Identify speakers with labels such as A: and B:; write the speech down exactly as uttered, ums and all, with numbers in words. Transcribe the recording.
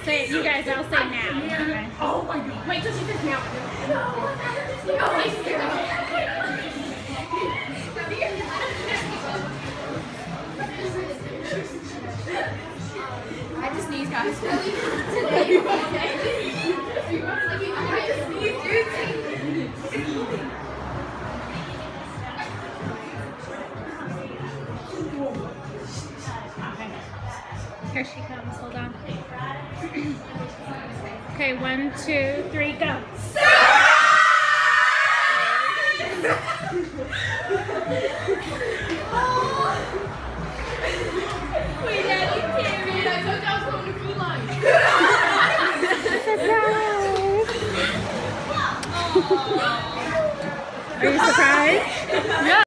A: say it. You guys, I'll say now. Okay.
B: Oh my god. Wait till she says now. I just sneeze, guys. Are you okay? I just sneeze, dude.
A: Here she comes. Hold on. Okay, one, two, three, go.
B: Wait, Daddy, Taryn, I thought that was going to food line.
A: Surprise! Are you surprised?
B: Yeah.